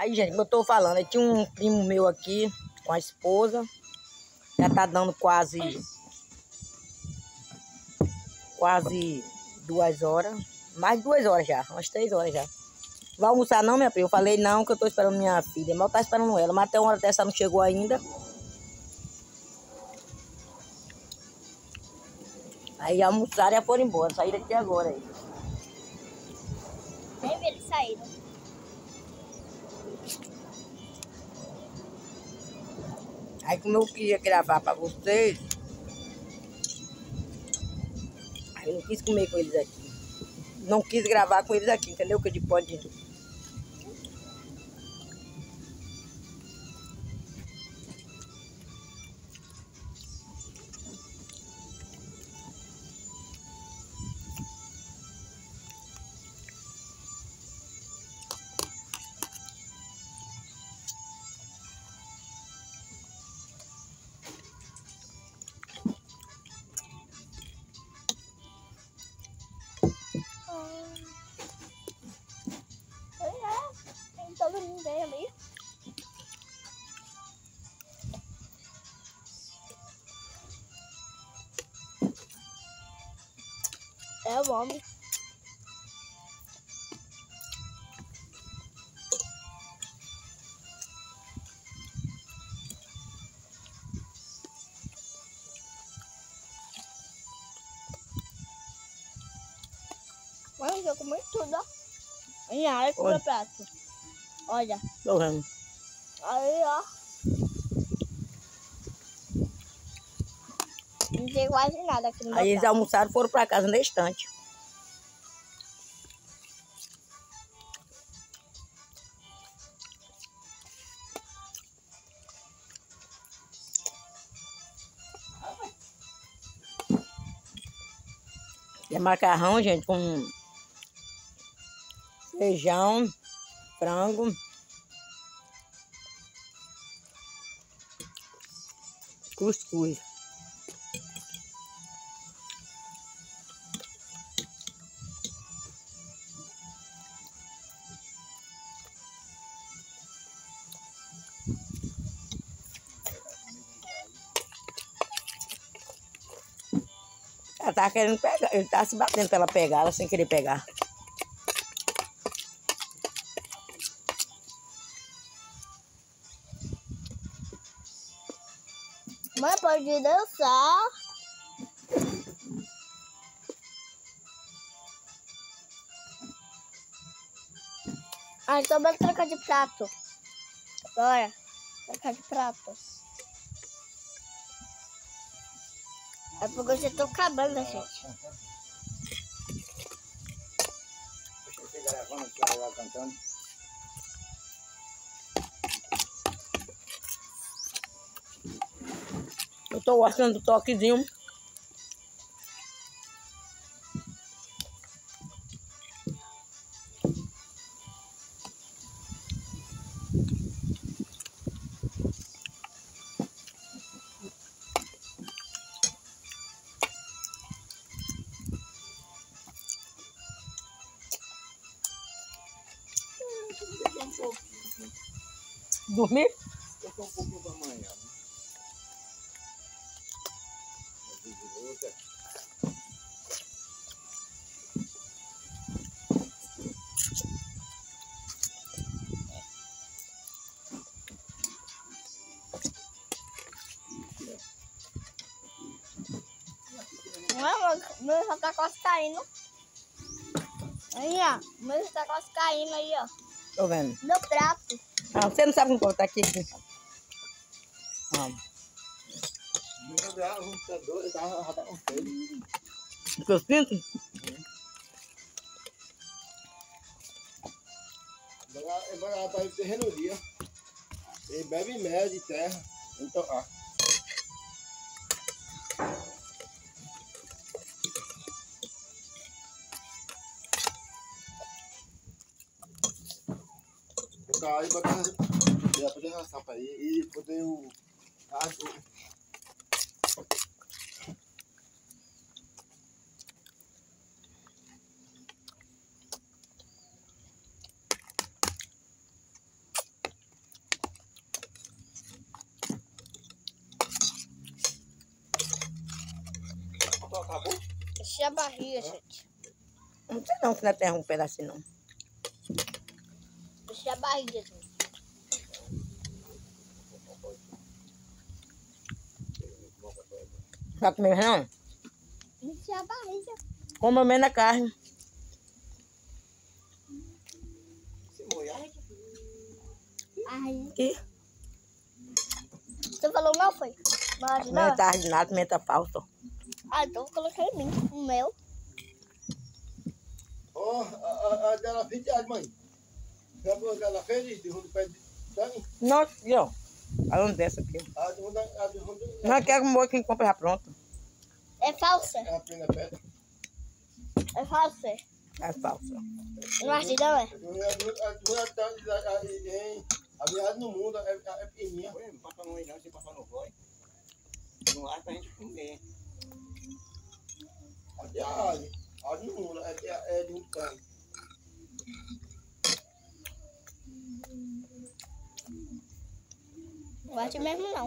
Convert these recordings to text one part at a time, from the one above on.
Aí, gente, como eu tô falando, aí tinha um primo meu aqui com a esposa. Já tá dando quase 2 horas. Mais de 2 horas já, umas 3 horas já. Vai almoçar não, minha prima? Eu falei não, que eu tô esperando minha filha. Mal tá esperando ela, mas até uma hora dessa não chegou ainda. Aí almoçaram e já foram embora, saíram aqui agora aí. Nem vi eles saíram. Aí como eu queria gravar pra vocês, aí eu não quis comer com eles aqui. Não quis gravar com eles aqui, entendeu? Que de pode. Tem todo mundo ali. É o homem. Mano, eu comi tudo, ó. E aí, com o meu prato. Olha. Tô vendo. Aí, ó. Não tem quase nada aqui no meu Aí eles prato. almoçaram e foram pra casa na estante. É macarrão, gente, com feijão, frango, cuscuz. Ela tá querendo pegar, ele tá se batendo pra ela pegar, ela sem querer pegar. Mãe, pode dançar. Ah, então vamos trocar de prato. Bora. Trocar de prato. É porque eu já tô acabando, gente. Deixa eu gravando aqui, ela cantando. Eu tô gostando do toquezinho. Dormir? Eu tô um pouquinho pra amanhã. O meu já tá quase caindo. Aí, ó. O meu já tá quase caindo aí, ó. Tô vendo. No prato. Ah, você não sabe como tá aqui. Ah, O computador já tá com fome. o que eu sinto? Vai para o terreno dia. Ele bebe mel de terra. Então, aí botar já poder raçar para aí e poder o Encher a barriga, gente. Não sei não que não é terra um pedacinho, não. Encher a barriga, gente. Vai comer, não? Encher a barriga. Coma menos a carne. Se molhar, Ai. Aqui. Você falou não, foi? Mas não. Pimenta ordinada, pimenta falsa. Ah, então eu coloquei em mim. O meu. ó, a dela fez de mãe. Sabe o que ela fez? De rumo do pé de sangue? Nossa, aqui, ó. Falando dessa aqui. A de rumo Não quer que o quem compra já pronto. É falsa. é a plena pedra. É falsa. É falsa. Não acho não, é? A viagem no mundo é pequenininha. Não passa no não, se passar no vai. Não há pra gente comer. A viagem no mundo é de um tanto. Não acho mesmo não.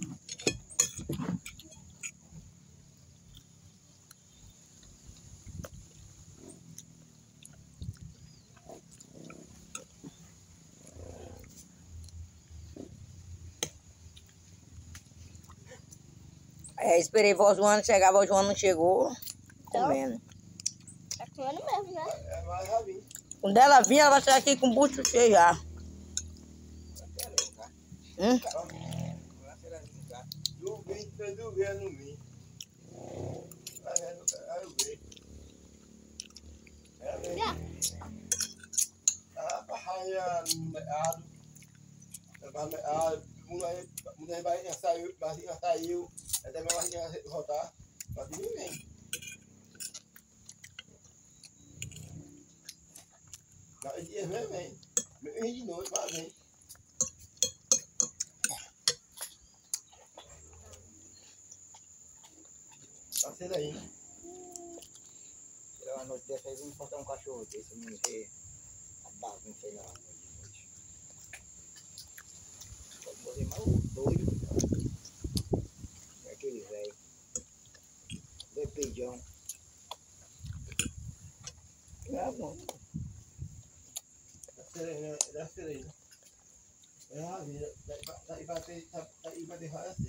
Esperei vó Joana chegar, vó Joana não chegou. Então? Comendo. Tá comendo mesmo, né? É mais rabinho. Quando ela vir, ela vai chegar aqui com o bucho cheio já. Do ver no mim. Aí eu vejo. Mulher barriga saiu, até minha barriga voltar, mas ninguém. Mas dia vem. Vem de noite, mas vem. Tá sendo aí, né? Tirar uma noite dessa aí, vamos encontrar um cachorro desse, não ver a bagunça aí na noite. Pode morrer mais doido. É aquele velho. Dois peijão. É bom. Da serena. É a vida. Daí vai deixar assim.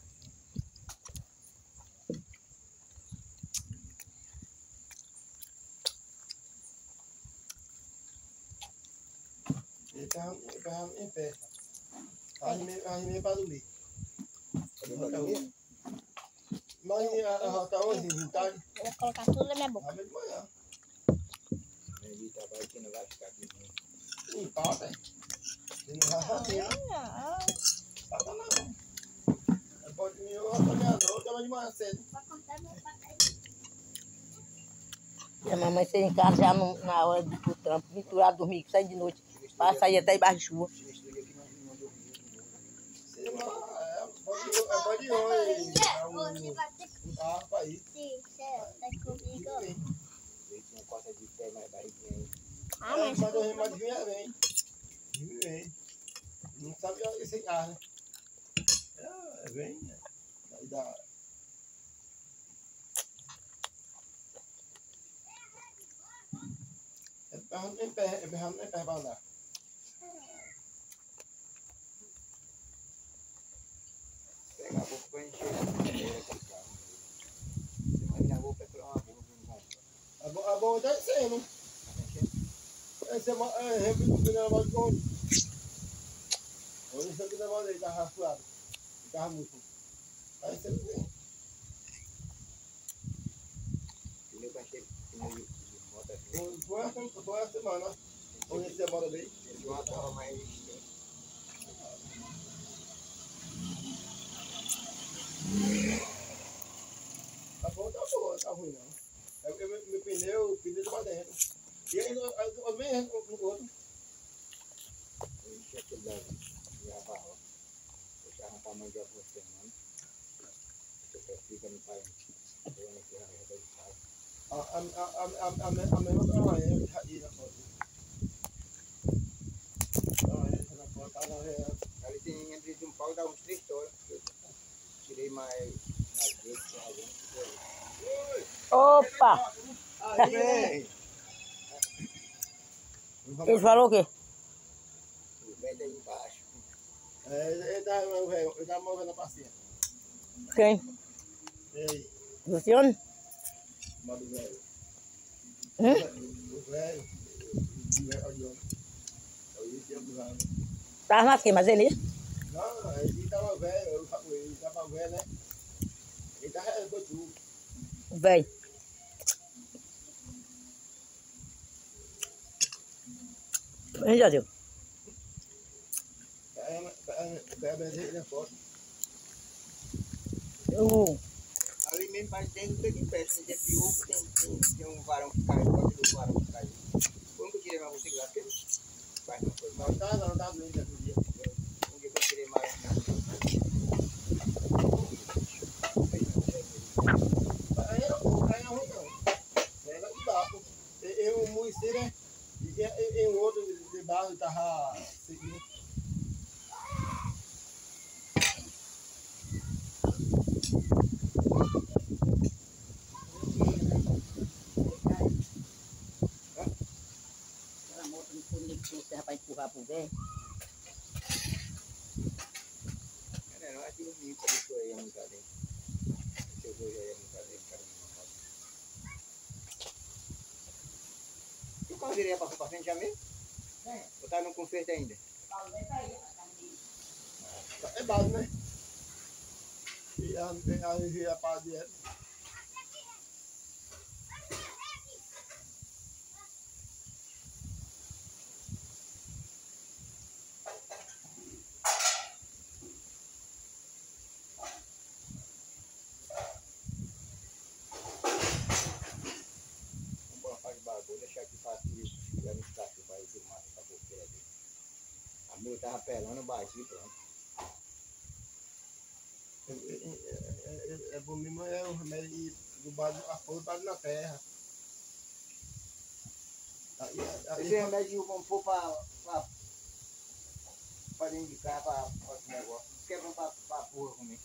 Ele tá em pé. Arrimei para dormir. Mas tá hoje, de tarde. Eu vou colocar tudo na minha boca. Abre de manhã. Ele trabalha aqui, não vai ficar aqui. Não empata. Ele não vai fazer. Não. Empata não. Pode me olhar, não. Eu tava de manhã cedo. E a mamãe saiu em casa já na hora de ir pro trampo, misturar, dormir, sair de noite. Para sair até debaixo de chuva. Esse estúdio aqui não dormiu. Pode ir hoje. Ah, pra ir. Sim, certo. Tá comigo. Ele tinha costa de pé, mais barriguinha aí. Ah, mas... Mas vem. Não sabe esse ar, né? Vem. Aí dá. É berrando em pé pra andar. Pega a boca pra encher. Imagina a boca pra uma boca. A boa tá sendo. Esse é repetindo mais de onde? Onde você que levou ele, tá raspado. Tá muito. Aí você vem. Pneu pra encher pneu de moto aqui. Foi a semana. Onde você mora bem? Ele de uma tava mais. Tá boa, tá ruim não. Meu pneu tá pra dentro. E aí, eu venho no outro. Eu enchi aquele da minha barra. Deixa eu arrancar a mão de outra semana. Você fica no pai. A mesma tamanho aí na foto. Ali tem entre de um pau e dá uns 3 toros. Tirei mais vezes. Ô, Opa! Aí, vem. Ele falou o quê? O velho aí embaixo. Ele tá movendo a pastinha. Quem? Ei, Luciano? modo velho. Hum? O velho. Eu Tava mais quem? Mas ele? não, ele tava velho, ele tava velho, né? Ele tava tudo. Velho. Hein, já deu. Ele é forte. Eu... Ali mesmo faz dentro do que peste, tem pior, tem um varão que caiu, pode do varão que caiu. Como que eu tirei mais você lá? Vai, não foi mal. Não tá doente aquele dia. Um dia que eu tirei mais. Aí não é ruim não. Pega de barco. Eu moeci, né? E um outro de barro tava seguindo. Aquela moto não foi nem que você vai empurrar pro velho. Não é que o menino começou aí a música dele. Chegou aí a música dele, cara. E o carro dele passou pra frente já mesmo? Ou tá no conserto ainda? É base, né? E a pá direto. Vamos colocar de bagulho, deixar aqui pra chegar no cachorro pra ir filmar essa boqueira dele. A mulher tava pelando, eu bati, pronto. É bom mesmo, é o remédio do base, a flor base na terra. Esse remédio vamos pôr pra dentro de casa, pra esse negócio. Isso que é bom pra porra comer.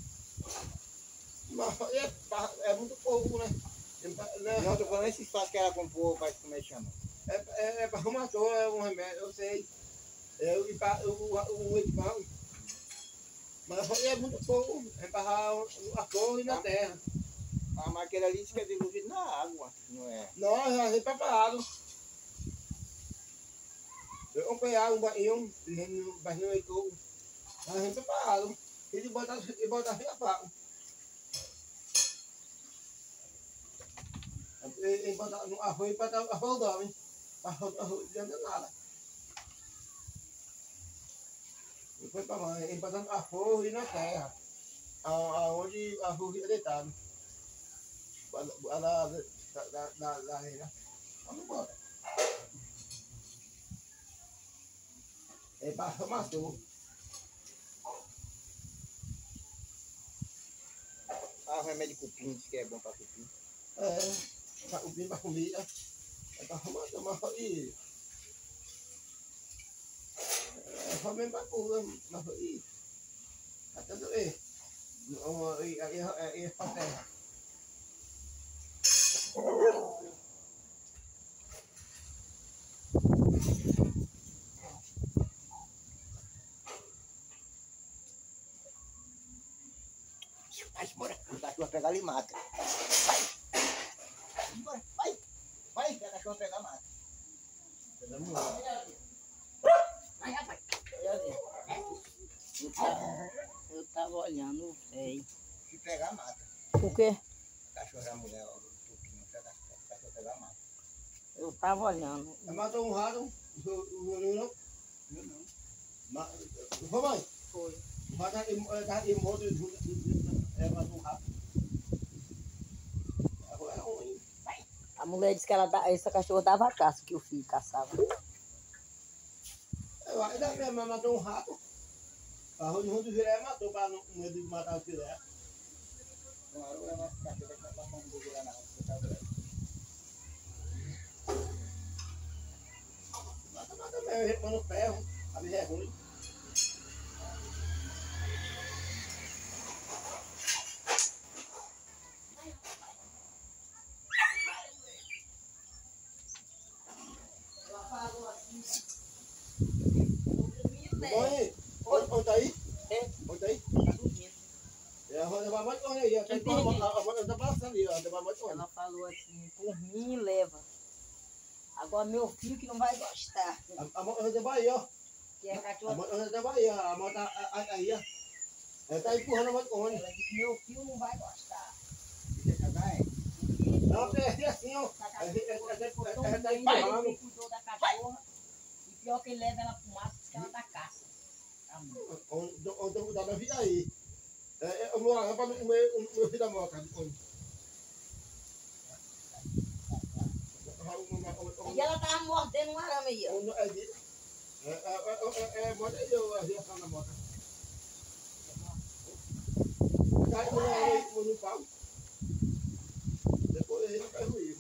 Mas é muito pouco, né? Não, tô falando esse espaço que ela comprou, pra como é que chama? É para reumator, é um remédio, eu sei. O equipamento. Mas é muito pouco. É para a flor e na terra. A máquina ali diz que é diluído na água, não é? Nós já vem preparado. Eu comprei água, um barrinho de coco. Já vem preparado. E botar assim a faca. E botar no arroz para dar arroz dorme. Arroz não adianta nada. Depois para mãe, empatando arroz e na terra. Aonde arroz é deitado. Da areia. Vamos embora. É para reumator. Ah, remédio de cupim, diz que é bom pra cupim. Para o bem para comida. É para reumator, mas foi. É só mesmo para comer, mas foi. Até doer. É para terra. Vai embora, o cachorro vai pegar e mata. Vai, embora, vai, que a cachorro vai pegar e mata. Ai, rapaz. Eu tava olhando o velho. Se pegar, mata. O quê? A cachorra da mulher, o tupinho, o cachorro pegar, mata. Eu tava olhando. Matou um rato, não? Não. Foi, mãe? Foi. O rato tá em moto, matou um rato. Agora é ruim. A mulher disse que essa cachorra dava caça, que o filho caçava. Ainda mesmo, matou um rato. Arroz de rundo viré matou para não medo de matar o filé. Agora eu levo a cachorra que vai passar um pouco lá na roça, você tá vendo? Mata mesmo, a gente põe no ferro, a vida é ruim. Oi, onde tá aí? É. Onde tá aí? Tá dormindo. É, a roda vai mais aí. A roda tá passando ali, ó. Vai mais Ela falou assim, por mim leva. Agora meu filho que não vai gostar. A roda vai aí, ó. Que é A cachorro. roda vai aí, a moto aí, ó. Ela tá empurrando a moto. Ela disse que meu filho não vai gostar. Não, é assim, ó. Ela tá empurrando. Ele cuidou da cachorra. E pior que ele leva ela pro mato, porque ela tá caça. Onde eu cuidar da vida aí. Eu vou lá para o meu filho da moto. E ela tava mordendo um arame aí, ó. Bota aí a reação na moto. Cai no pau. Depois ele não cai ruim.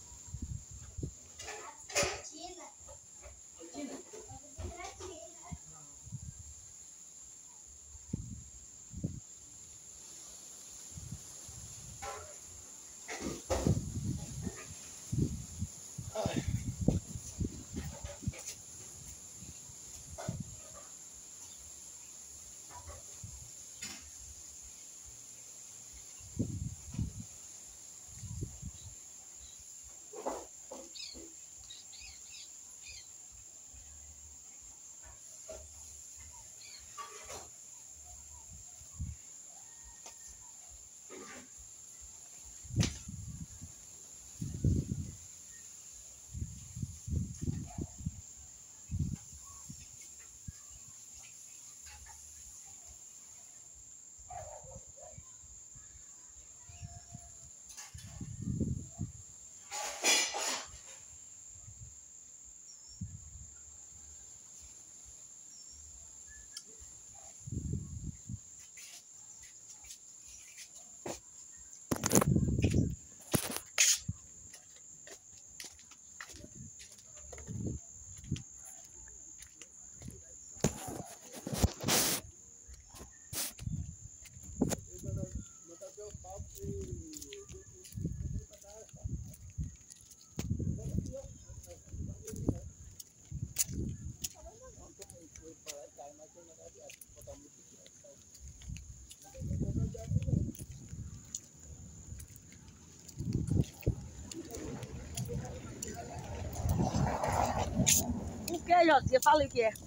O que, José? Fala o que é.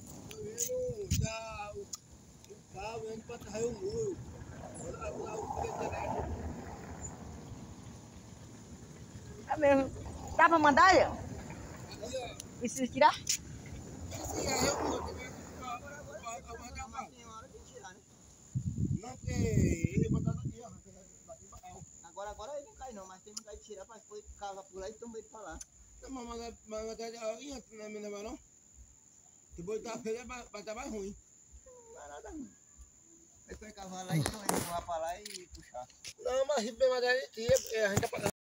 O carro indo para trás o muro. É mesmo. Dá pra mandar, Léo? Precisa tirar? Não, porque ele botar aqui, ó. Agora ele não cai não, mas tem vontade de tirar para depois cava por lá e tomba ele para lá. Mas não me leva não. Se botar feio vai estar mais ruim. Não é nada ruim. Depois cavar lá e então ele voar para lá e puxar. Não, mas se bem mais a gente